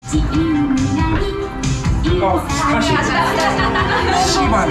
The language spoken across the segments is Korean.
씨발.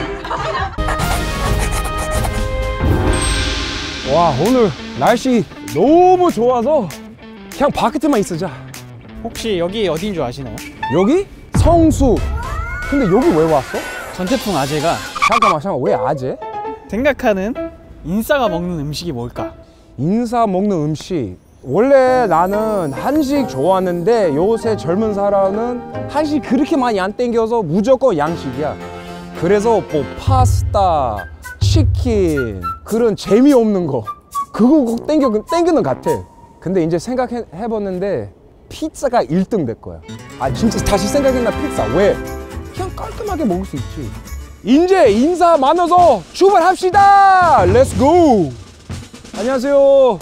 와, 오늘 날씨 너무 좋아서 그냥 바깥에만 있으자. 혹시 여기 어디인 줄 아시나요? 여기? 성수. 근데 여기 왜 왔어? 전태풍 아재가 잠깐만, 왜 아재? 생각하는 인싸가 먹는 음식이 뭘까? 인싸 먹는 음식. 원래 나는 한식 좋아하는데 요새 젊은 사람은 한식 그렇게 많이 안 땡겨서 무조건 양식이야. 그래서 뭐 파스타, 치킨 그런 재미없는 거 그거 꼭 땡기는 것 같아. 근데 이제 생각해봤는데 피자가 1등 될 거야. 아 진짜 다시 생각했나 피자. 왜? 그냥 깔끔하게 먹을 수 있지. 이제 인사 많아서 출발합시다. 렛츠 고. 안녕하세요.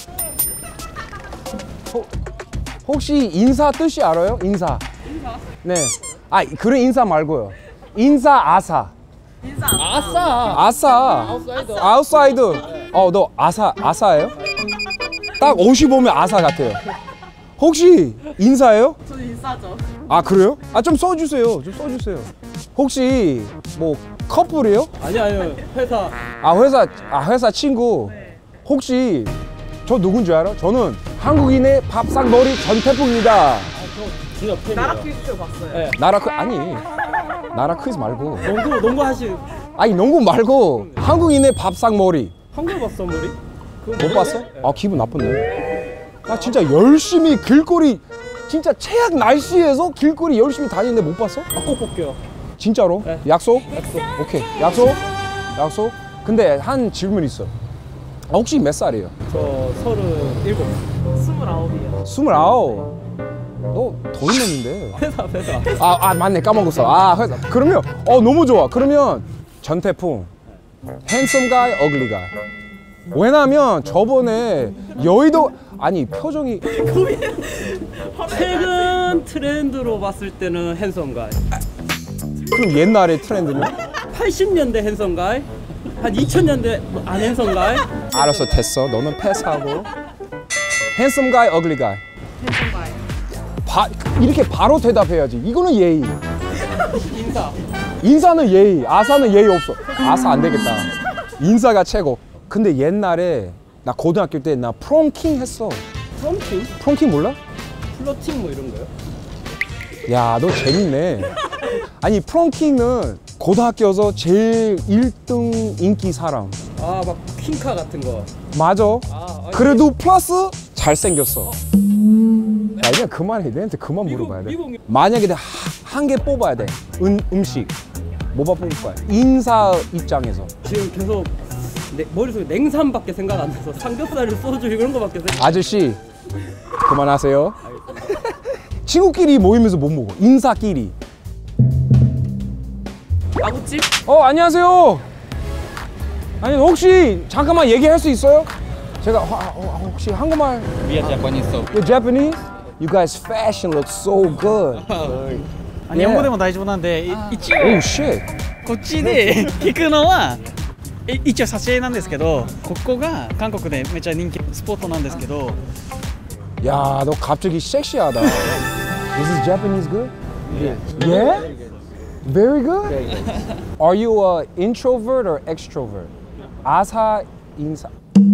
혹시 인사 뜻이 알아요? 인사. 인사? 네. 아 그런 인사 말고요. 인사 아사. 인사. 아싸. 아웃사이더. 너 아사예요? 딱 55면 아사 같아요. 혹시 인사예요? 저는 인싸죠. 아 그래요? 아 좀 써주세요. 혹시 뭐 커플이에요? 아니요 회사. 회사 친구. 네. 혹시 저 누군지 알아? 저는 한국인의 밥상머리 전태풍입니다. 진짜 팬이에요. 나라 퀴즈 봤어요. 네. 나라 퀴즈 말고. 농구 하시. 아니 농구 말고 한국인의 밥상머리. 한국 봤어 머리? 못 봤어? 아 기분 나쁘네. 나 진짜 열심히 길거리 진짜 최악 날씨에서 길거리 열심히 다니는데 못 봤어? 꼭 볼게요. 진짜로? 네. 약속? 오케이. 약속? 근데 한 질문 있어. 혹시 몇 살이에요? 저 37. 29이요. 29. 너 더 있는데. 회사. 아 맞네 까먹었어. 회사. 그러면 너무 좋아. 그러면 전태풍 handsome guy, ugly guy. 왜냐면 저번에 여의도 아니 표정이 최근 트렌드로 봤을 때는 핸섬가이. 그럼 옛날의 트렌드는? 80년대 핸섬가이, 한 2000년대 안 핸섬가이. 알았어 됐어. 너는 패스하고. handsome guy, ugly guy. 인싸가요. 이렇게 바로 대답해야지. 이거는 예의. 인사. 인사는 예의, 아사는 예의 없어. 아사 안 되겠다. 인사가 최고. 근데 옛날에 나 고등학교 때 나 프롬킹 했어. 프롬킹? 프롬킹 몰라? 플러팅 뭐 이런 거요? 야, 너 재밌네. 아니 프롬킹은 고등학교에서 제일 1등 인기 사람. 아, 막 퀸카 같은 거. 맞아. 아, 그래도 플러스 잘생겼어. 야, 이제 그만해. 내한테 그만 물어봐야 돼. 만약에 한 개 뽑아야 돼. 음식. 뭐가 뽑을 거야? 인사 입장에서. 지금 계속 머릿속에 냉삼밖에 생각 안 나서 삼겹살, 소주 이런 거밖에 생각 안 나. 아저씨 그만하세요. 친구끼리 모이면서 못 먹어. 인사끼리. 아구찜? 안녕하세요. 아니 혹시 잠깐만 얘기할 수 있어요? 제가 혹시 한국말? We are Japanese, so. You're Japanese? You guys fashion looks so good. 日本語でも大丈夫なんで、一応 Oh shit. こっちで聞くのは一応撮影なんですけど、ここが韓国でめっちゃ人気スポットなんですけど。 야, 너 갑자기 섹시하다. This is Japanese good? Yeah? Very good? Are you an introvert or extrovert? 아사 인사.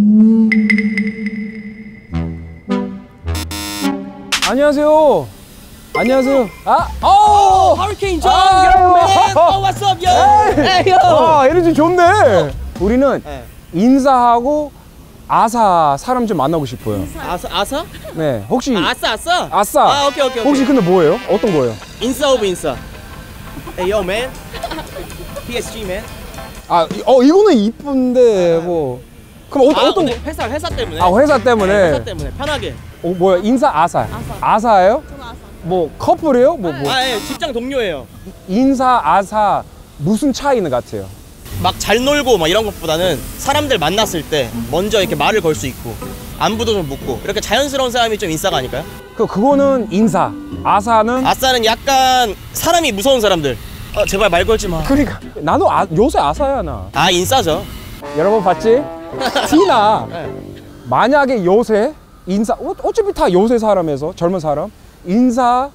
안녕하세요. 안녕하세요. Hurricane John, yo man. What's up, yo? Hey, yo. 에너지 좋네. 우리는 인사하고 아사 사람 좀 만나고 싶어요. 아사? 네, 혹시 아싸. 아싸. 아, 오케이. 혹시 근데 뭐예요? 어떤 거예요? 인싸 오브 인싸. Hey, yo man. PSG man. 이거는 이쁜데 뭐. 그럼 어떤 거? 회사 때문에. 회사 때문에. 네, 회사 때문에 편하게. 뭐야? 인사 아사. 아사예요? 저는 아싸. 뭐 커플이에요? 뭐. 예, 직장 동료예요. 인사 아사 무슨 차이는 같아요? 막 잘 놀고 막 이런 것보다는 사람들 만났을 때 먼저 이렇게 말을 걸 수 있고 안부도 좀 묻고 이렇게 자연스러운 사람이 좀 인싸가 아닐까요? 그거는 인사. 아사는 아싸는 약간 사람이 무서운 사람들. 제발 말 걸지 마. 그러니까 나도 요새 아사야 나. 인싸죠. 여러분 봤지? 티나. 만약에 요새 인사 어차피 다 요새 사람에서 젊은 사람 인사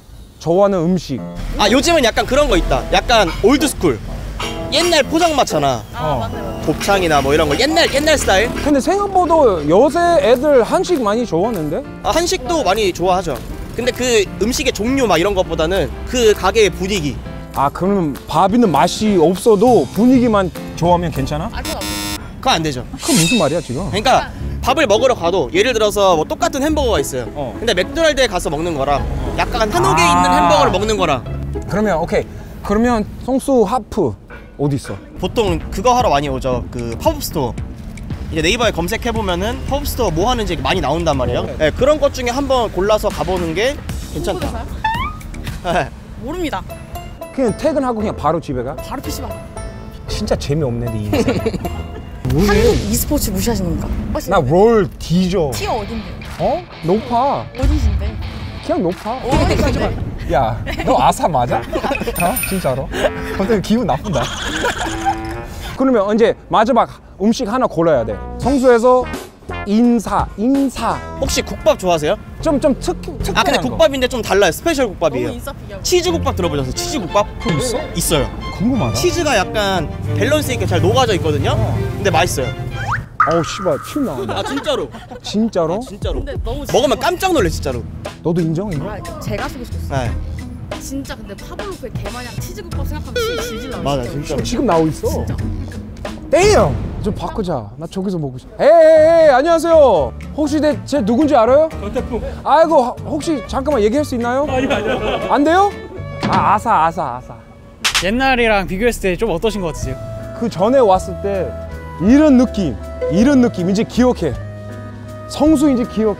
좋아하는 음식. 아 요즘은 약간 그런 거 있다. 약간 올드스쿨. 옛날 포장마차나 곱창이나 뭐 이런 거 옛날 스타일. 근데 생각보다 요새 애들 한식 많이 좋아하는데? 아, 한식도 많이 좋아하죠. 근데 그 음식의 종류 막 이런 것보다는 그 가게의 분위기. 아 그러면 밥이는 맛이 없어도 분위기만 좋아하면 괜찮아? 그건 안 되죠. 그건 무슨 말이야 지금? 그러니까 밥을 먹으러 가도 예를 들어서 뭐 똑같은 햄버거가 있어요. 근데 맥도날드에 가서 먹는 거랑 약간 한옥에 있는 햄버거를 먹는 거랑. 그러면 오케이. 그러면 성수 하프 어디 있어? 보통 그거 하러 많이 오죠. 그 팝업 스토어. 이제 네이버에 검색해 보면은 팝업 스토어 뭐 하는지 많이 나온단 말이에요. 네, 그런 것 중에 한번 골라서 가보는 게 괜찮다. 네. 모릅니다. 그냥 퇴근하고 그냥 바로 집에 가? 바로 PC방. 진짜 재미없네 네 인생. 한국 뭐해? e스포츠 무시하시는 겁니까? 나 롤 뒤져. 티어 어딘데? 어? 높아. 어디신데? 그냥 높아. 어디신데? 야, 너 아사 맞아? 어? 진짜로? 갑자기 기분 나쁜다. 그러면 이제 마지막 음식 하나 골라야 돼. 성수에서 인사. 혹시 국밥 좋아하세요? 좀 특별한 아 근데 거. 국밥인데 좀 달라요. 스페셜 국밥이에요. 너무 인싸피겨. 치즈 국밥 들어보셨어요? 치즈 국밥? 그거 있어? 있어요. 궁금하다. 치즈가 약간 밸런스 있게 잘 녹아져 있거든요. 근데 맛있어요. 어우 씨발 침 나온다. 아 진짜로? 진짜로? 진짜로. 근데 너무 먹으면 깜짝 놀래 진짜로. 너도 인정 이거? 아, 제가 쓰고 싶었어. 네. 진짜 근데 파블로프의 대마냥 치즈국밥 생각하면 질질 나와. 맞아 진짜로. 지금 나오고 있어. 진짜. 땡! 좀 바꾸자. 나 저기서 먹고 싶어. 에이 안녕하세요. 혹시 제 누군지 알아요? 전태풍. 아이고 혹시 잠깐만 얘기할 수 있나요? 아니요. 안 돼요? 아 아사. 옛날이랑 비교했을 때 좀 어떠신 것 같으세요? 그 전에 왔을 때 이런 느낌 이제 기억해. 성수 이제 기억해.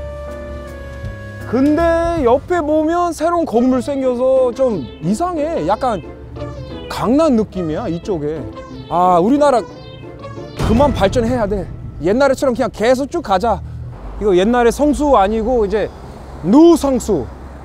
근데 옆에 보면 새로운 건물 생겨서 좀 이상해. 약간 강남 느낌이야 이쪽에. 아 우리나라 그만 발전해야 돼. 옛날에처럼 그냥 계속 쭉 가자. 이거 옛날에 성수 아니고 이제 누 성수.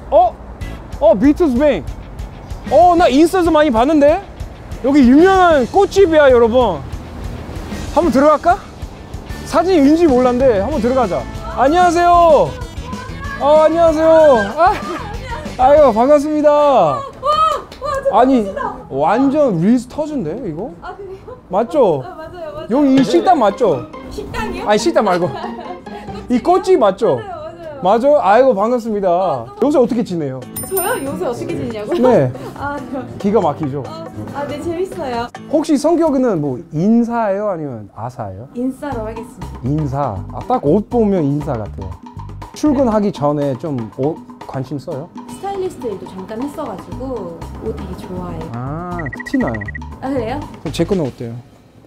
비트스뱅. 나 인스타에서 많이 봤는데 여기 유명한 꽃집이야 여러분. 한번 들어갈까? 사진인지 몰랐는데 한번 들어가자. 안녕하세요. 안녕하세요. 아유 반갑습니다. 아니 완전 릴스 터진데 이거? 아 그래요? 맞죠? 맞아요. 여기 이 식당 맞죠? 식당이요? 아니 식당 말고 이 꽃집 맞죠? 맞아? 아이고 반갑습니다. 요새 어떻게 지내요? 저요? 요새 어떻게 지내냐고요? 네 아, 기가 막히죠? 네 재밌어요. 혹시 성격은 뭐 인사예요? 아니면 아사예요? 인싸로 하겠습니다. 인사. 딱 옷 보면 인사 같아요. 출근하기 전에 좀 옷 관심 써요? 스타일리스트 일도 잠깐 했어가지고 옷 되게 좋아해요. 아, 티나요. 아 그래요? 그럼 제 거는 어때요?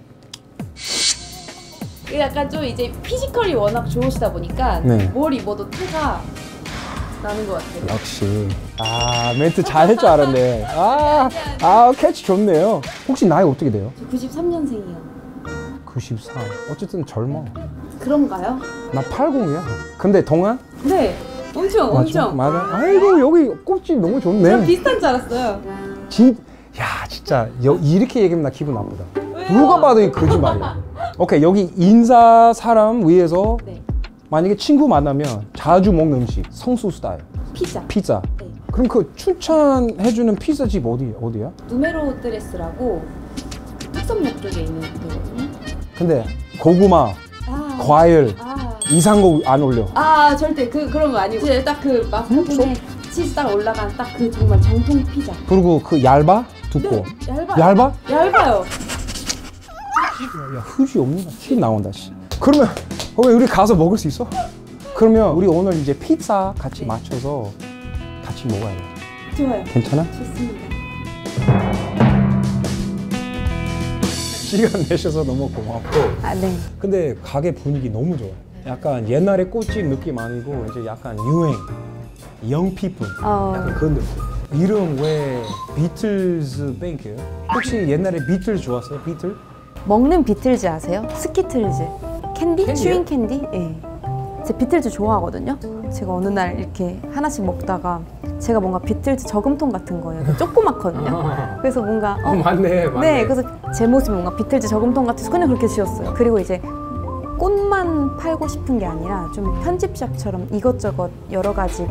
이게 약간 좀 이제 피지컬이 워낙 좋으시다 보니까 네. 뭘 입어도 티가 나는 것 같아요. 역시. 아, 멘트 잘 할 줄 알았네. 캐치 좋네요. 혹시 나이 어떻게 돼요? 저 93년생이요. 94. 어쨌든 젊어. 그런가요? 나 80이야. 근데 동안? 네. 엄청. 맞아. 아이고, 여기 꽃집 너무 저 좋네. 비슷한 줄 알았어요. 진짜 이렇게 얘기하면 나 기분 나쁘다. 왜요? 누가 봐도 이 거짓말이야. 오케이, 여기 인사 사람 위해서 네. 만약에 친구 만나면 자주 먹는 음식 성수 스타일 피자. 피자. 네. 그럼 그 추천해주는 피자집 어디야? 누메로 드레스라고 특선역 쪽에 있는 데거든요. 근데 고구마, 아. 과일 아. 이상한 거 안 올려. 절대 그런 거 아니고 딱 그 마스카포네 치즈 딱 올라간 딱 그 정말 정통 피자. 그리고 그 얇아? 두꺼워? 얇아요. 얇아? 얇아요. 야 후지 없는다. 티 나온다 씨. 그러면 우리 가서 먹을 수 있어? 그러면 우리 오늘 이제 피자 같이 맞춰서 같이 먹어야 돼. 좋아요. 괜찮아? 좋습니다. 시간 내셔서 너무 고맙고. 네. 근데 가게 분위기 너무 좋아. 약간 옛날에 꽃집 느낌 아니고 이제 약간 유행, 영피플 약간 그런 느낌. 이름 왜 비틀즈 뱅크예요? 혹시 옛날에 비틀즈 좋았어요? 비틀? 먹는 비틀즈 아세요? 스키틀즈 캔디? 캔디요? 슈잉 캔디? 예. 제가 비틀즈 좋아하거든요. 제가 어느 날 이렇게 하나씩 먹다가 제가 뭔가 비틀즈 저금통 같은 거예요. 조그맣거든요. 그래서 뭔가 맞네. 네, 그래서 제 모습이 뭔가 비틀즈 저금통 같아서 그냥 그렇게 지었어요. 그리고 이제 꽃만 팔고 싶은 게 아니라 좀 편집샵처럼 이것저것 여러 가지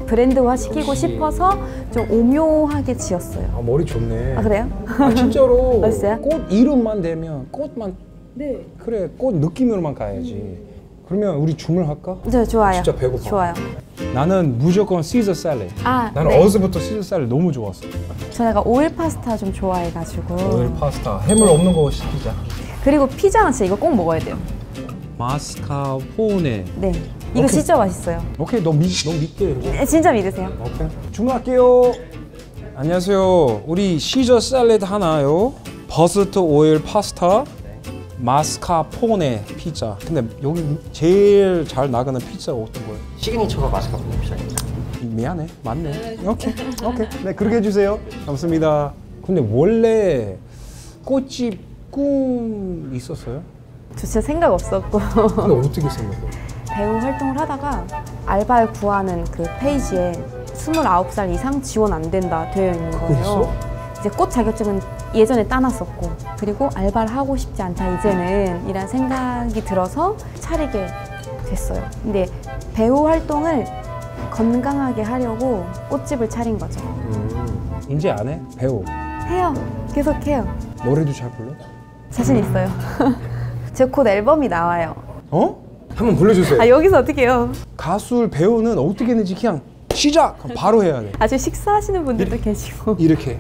브랜드화 시키고 싶어서 좀 오묘하게 지었어요. 아, 머리 좋네. 아 그래요? 아, 진짜로 멋있어요? 꽃 이름만 되면 꽃만 네. 그래 꽃 느낌으로만 가야지. 그러면 우리 주문할까? 네, 좋아요. 진짜 배고파. 좋아요. 나는 무조건 시저 샐러드. 아, 나는 네. 어렸을 때부터 시저 샐러드 너무 좋았어. 저희가 오일 파스타 좀 좋아해가지고. 오일 파스타 해물 없는 거 시키자. 그리고 피자는 진짜 이거 꼭 먹어야 돼요. 마스카포네. 네. 이거 오케이. 진짜 맛있어요. 오케이 너 믿게. 이거. 네, 진짜 믿으세요. 오케이. 주문할게요. 안녕하세요. 우리 시저 샐러드 하나요. 버스트 오일 파스타. 마스카포네 피자. 근데 여기 제일 잘 나가는 피자가 어떤 거예요? 시그니처가 마스카포네 피자입니다. 미안해. 맞네. 오케이. 네, 그렇게 해주세요. 감사합니다. 근데 원래 꽃집 꿈 있었어요? 저 진짜 생각 없었고 근데 어떻게 생겼어? 배우 활동을 하다가 알바를 구하는 그 페이지에 29살 이상 지원 안 된다 되어 있는 거예요. 있어? 이제 꽃 자격증은 예전에 따놨었고 그리고 알바를 하고 싶지 않다 이제는 이란 생각이 들어서 차리게 됐어요. 근데 배우 활동을 건강하게 하려고 꽃집을 차린 거죠. 이제 안 해? 배우. 해요. 계속 해요. 노래도 잘 불러? 자신 있어요. 제 곧 앨범이 나와요. 어? 한번 불러주세요. 아 여기서 어떻게 해요? 가수 배우는 어떻게 했는지 그냥 시작! 그럼 바로 해야 돼. 아직 식사하시는 분들도 계시고 이렇게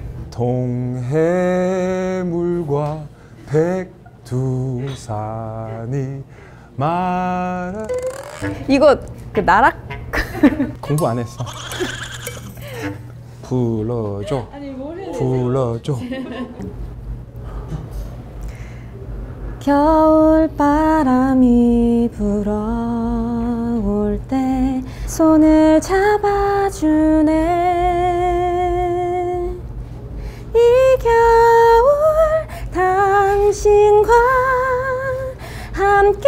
동해물과 백두산이 말아. 이거 그 나락 공부 안 했어. 불러줘. 불러줘. 겨울 바람이 불어올 때 손을 잡아주네. 이 겨울 당신과 함께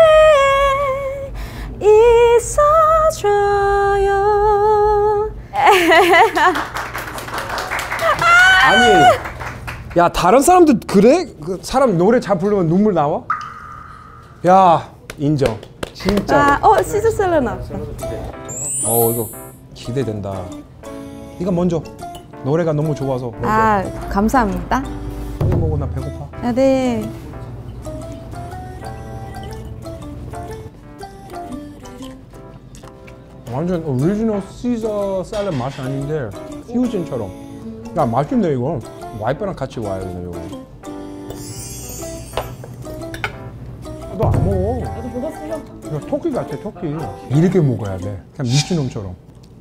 있어줘요. 아니, 야 다른 사람도 그래? 그 사람 노래 잘 부르면 눈물 나와? 야 인정. 진짜. 시즈셀러 나왔다. 이거 기대된다. 이거 먼저. 노래가 너무 좋아서. 먼저. 아, 감사합니다. 빨리 먹어, 나 배고파. 아, 네. 완전 오리지널 시저 샐러드 맛이 아닌데 퓨전처럼. 야 맛있네 이거. 와이프랑 같이 와야 되네 이거. 너 안 먹어. 나도 먹었어요. 이거 토끼 같아 토끼. 이렇게 먹어야 돼. 그냥 미친놈처럼.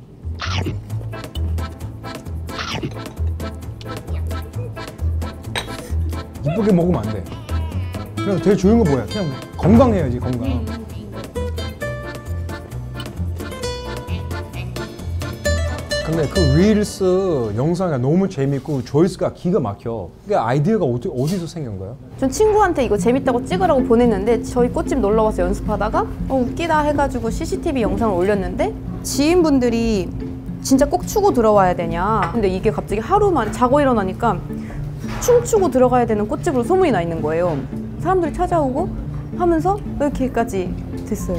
이쁘게 먹으면 안 돼. 그냥 되게 좋은 거 뭐야? 그냥 건강해야지 건강. 근데 그 릴스 영상이 너무 재밌고 조회수가 기가 막혀. 그 아이디어가 어디서 생긴 거야? 전 친구한테 이거 재밌다고 찍으라고 보냈는데 저희 꽃집 놀러 와서 연습하다가 웃기다 해가지고 CCTV 영상을 올렸는데 지인분들이 진짜 꼭 추고 들어와야 되냐. 근데 이게 갑자기 하루만 자고 일어나니까 춤추고 들어가야 되는 꽃집으로 소문이 나 있는 거예요. 사람들이 찾아오고 하면서 이렇게까지 됐어요.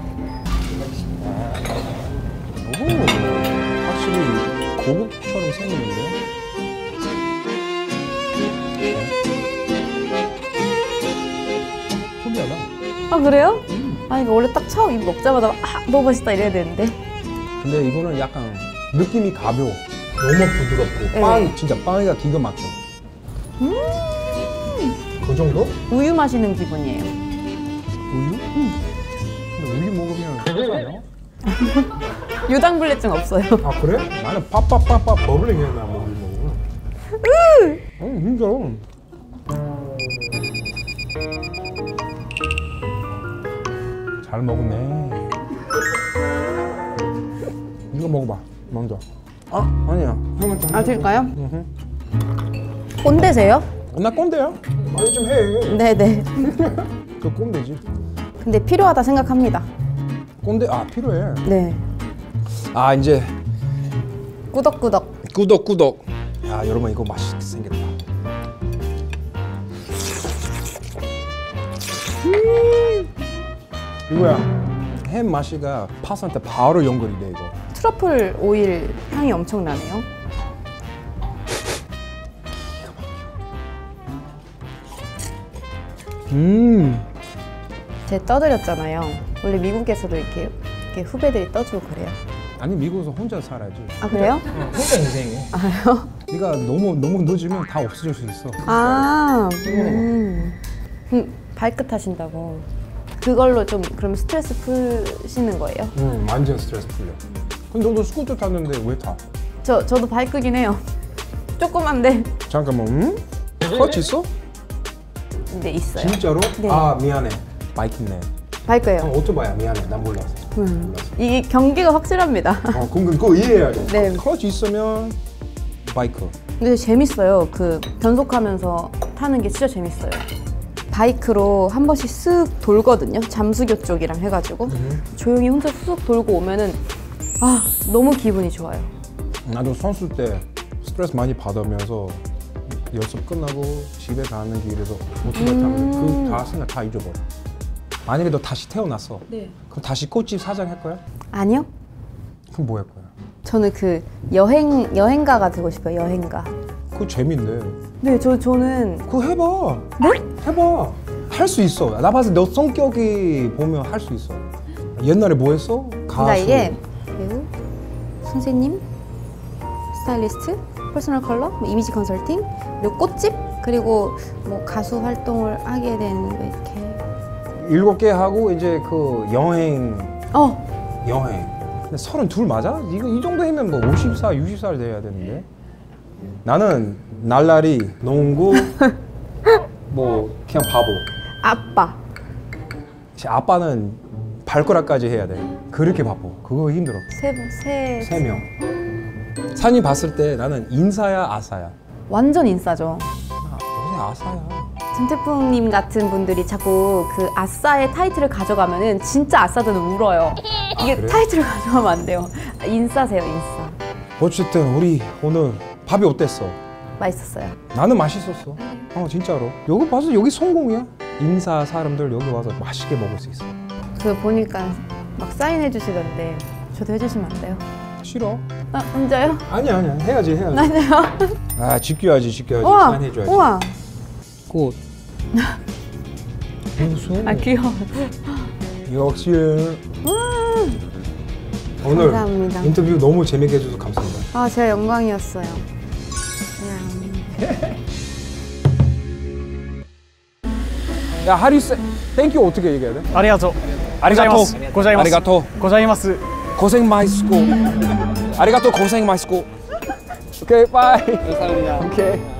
오, 확실히 고급처럼 생겼는데요? 특이하다. 아 그래요? 아 이거 원래 딱 처음 이거 먹자마자 너무 맛있다 이래야 되는데. 근데 이거는 약간 느낌이 가벼워. 너무 부드럽고 네. 빵 진짜 빵이가 기가 막혀. 그 정도? 우유 마시는 기분이에요. 우유? 근데 우유 먹으면 괜찮아요? 유당불내증 없어요. 아 그래? 나는 papapapa 버블링 해야 나 우유 먹으면. 진짜로. 잘 먹네. 이거 먹어봐 먼저. 아니야. 형은 좀. 아 드릴까요? 꼰대세요? 나 꼰대야. 말좀 해. 네네. 그 꼰대지. 근데 필요하다 생각합니다. 꼰대 필요해. 네. 이제 꾸덕꾸덕. 꾸덕꾸덕. 야 여러분 이거 맛있게 생겼다. 이거야. 햄 맛이가 파스타한테 바로 연결이 돼 이거. 트러플 오일 향이 엄청 나네요. 제가 떠드렸잖아요. 원래 미국에서도 이렇게 후배들이 떠주고 그래요. 아니 미국에서 혼자 살아야지. 아 그래요? 혼자 인생해. 아요? 네가 너무 늦으면 다 없어질 수 있어. 아, 발끝 하신다고. 그걸로 좀 그럼 스트레스 푸시는 거예요? 완전 스트레스 풀려. 근데 너도 스쿠터 탔는데 왜 타? 저도 발끝이긴 해요. 조그만데. 잠깐만, 클러치 있어? 네 있어요. 진짜로? 네. 아 미안해. 바이크네. 발거예요. 오토바이야. 미안해. 난 몰랐어. 이게 경계가 확실합니다. 그거 이해해야 돼. 네. 클러치 있으면 바이크. 근데 재밌어요. 그 변속하면서 타는 게 진짜 재밌어요. 바이크로 한 번씩 쓱 돌거든요. 잠수교 쪽이랑 해가지고 조용히 혼자 쑥 돌고 오면은 아 너무 기분이 좋아요. 나도 선수 때 스트레스 많이 받으면서 연습 끝나고 집에 가는 길에서 오토바이 타면 그 다 생각 다 잊어버려. 만약에 너 다시 태어났어. 네. 그럼 다시 꽃집 사장 할 거야? 아니요. 그럼 뭐 할 거야? 저는 그 여행가가 되고 싶어요. 여행가. 그거 재밌네. 네, 저는 그거 해봐. 네? 해봐. 할 수 있어. 나 봤을 때 너 성격이 보면 할 수 있어. 옛날에 뭐 했어? 가수. 그러니까 이게 배우, 선생님, 스타일리스트, 퍼스널 컬러, 뭐 이미지 컨설팅, 그리고 꽃집, 그리고 뭐 가수 활동을 하게 되는 거 이렇게. 7개 하고 이제 그 여행. 근데 32 맞아? 이거 이 정도 하면 뭐 54, 60살 돼야 되는데. 나는 날라리, 농구, 뭐 그냥 바보. 아빠. 아빠는 발가락까지 해야 돼. 그렇게 바빠. 그거 힘들어. 세 명. 산이 봤을 때 나는 인사야 아사야. 완전 인싸죠. 요새 아사야. 전태풍님 같은 분들이 자꾸 그 아싸의 타이틀을 가져가면은 진짜 아싸들은 울어요. 이게 그래? 타이틀을 가져가면 안 돼요. 인싸세요, 인싸. 어쨌든 우리 오늘 밥이 어땠어? 맛있었어요. 나는 맛있었어. 진짜로. 여기 봐서 여기 성공이야. 인사 사람들 여기 와서 맛있게 먹을 수 있어. 그 보니까 막 사인해 주시던데 저도 해주시면 안 돼요? 싫어. 아, 혼자요? 아니야. 해야지. 맞아요. 지켜야지. 우와, 사인해줘야지. 우와. 꽃. 무슨? 아 귀여워. 역시. 오늘 감사합니다. 인터뷰 너무 재밌게 해줘서 감사합니다. 아 제가 영광이었어요. 야, 하리스, 땡큐 어떻게 얘기해야 돼? ありがとう。 아리가토. ございます。 아리가토. ございます。 고생 많이 했고. 아리가토 고생 많이 했고. 오케이, 바이. 감사합니다. 오케이.